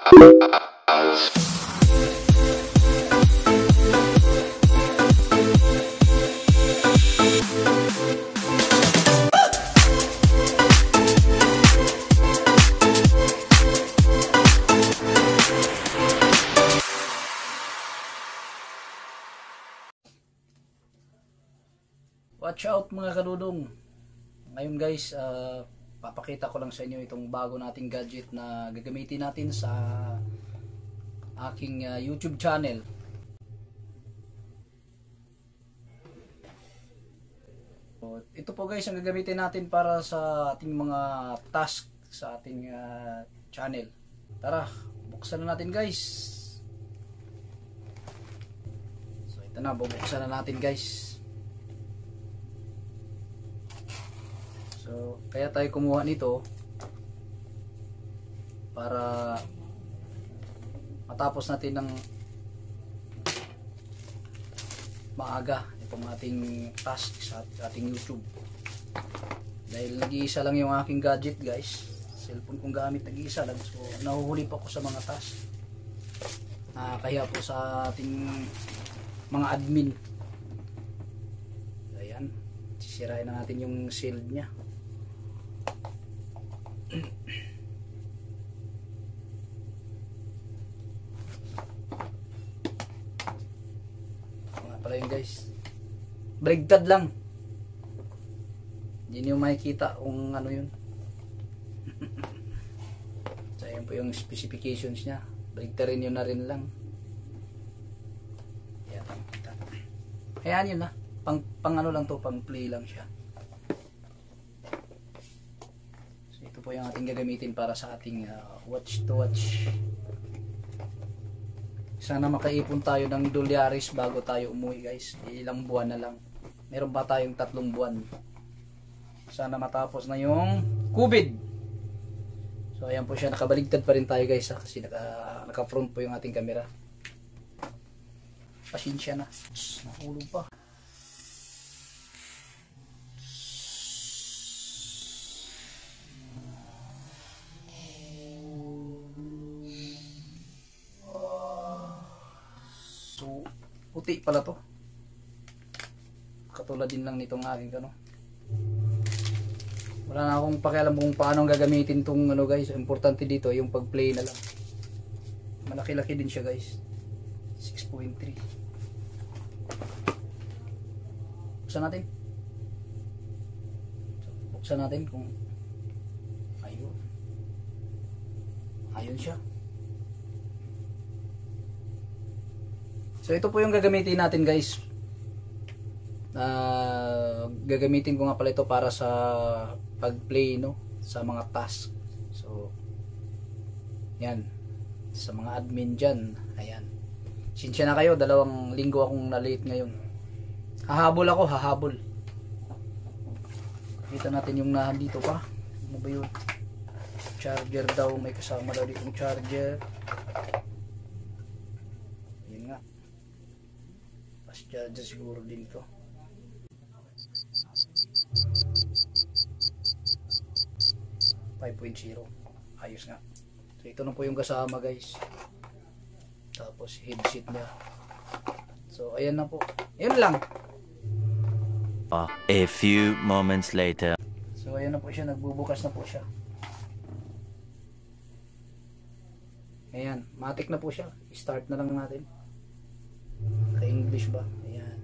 Watch out mga kadudong. Ngayon guys, papakita ko lang sa inyo itong bago nating gadget na gagamitin natin sa aking YouTube channel. So, ito po guys ang gagamitin natin para sa ating mga task sa ating channel. Tara, buksan na natin guys. So ito na, bubuksan na natin guys. So, kaya tayo kumuha nito para matapos natin ng maaga itong ating task sa ating YouTube. Dahil nag-iisa lang yung aking gadget guys. Cellphone kong gamit nag-iisa lang. So, nahuhuli pa ako sa mga task. Kaya po sa ating mga admin. Ayan. Sisirain na natin yung shield niya. Pala yun guys, baligtad lang, hindi niyo makikita kung ano yun. So ayan po yung specifications nya, baligtarin nyo na rin lang. Ayan yun na, pang ano lang to, pang play lang siya. So ito po yung ating gagamitin para sa ating watch to watch. Sana makaipon tayo ng dolyaris bago tayo umuwi guys. Ilang buwan na lang. Meron pa tayong 3 buwan. Sana matapos na yung COVID. So ayan po siya. Nakabaligtad pa rin tayo guys. Kasi naka front po yung ating camera. Pasensya na. Nahulog pa. So, puti pala to. Katulad din lang nitong aking ano. Wala na akong pakialam kung paano gagamitin tong ano guys. Importante dito yung pag-play na lang. Malaki-laki din siya guys. 6.3. Buksan natin. Buksan natin kung ayun. Ayun siya. So ito po yung gagamitin natin guys. Gagamitin ko nga pala ito para sa pag-play no, sa mga task. So yan, sa mga admin dyan. Ayan. Sinsya na kayo, 2 linggo akong na-late ngayon. Hahabol ako, hahabol. Kita natin yung nandito pa. Ano ba yun? Charger daw, may kasama daw ditong charger. Yun nga. Charger siguro din ito. .5.0. Ayos nga. So ito na po yung kasama guys. Tapos headset niya. So ayan na po. Yun lang. A few moments later. So ayan na po siya. Nagbubukas na po siya. Ayan. Matik na po siya. Start na lang natin. English ba? Ayan.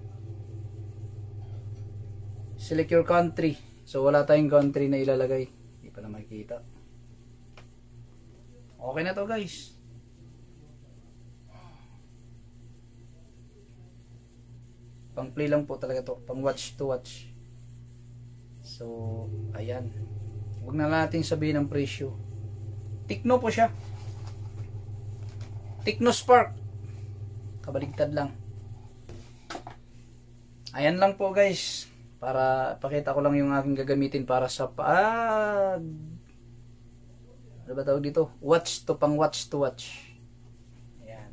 Select your country. So wala tayong country na ilalagay. Hindi pa na makikita. Okay na to guys. Pang play lang po talaga to. Pang watch to watch. So ayan. Huwag na natin sabihin ang presyo. Tecno po siya. Tecno Spark. Kabaligtad lang. Ayan lang po guys. Para pakita ko lang yung aking gagamitin para sa ano ba tawag dito? Watch to, pang watch to watch. Ayan.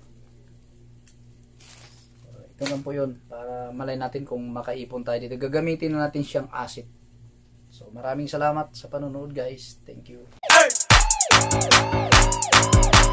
So, ito lang po yun. Para malay natin kung makaipon tayo dito. Gagamitin na natin siyang asset. So maraming salamat sa panonood guys. Thank you.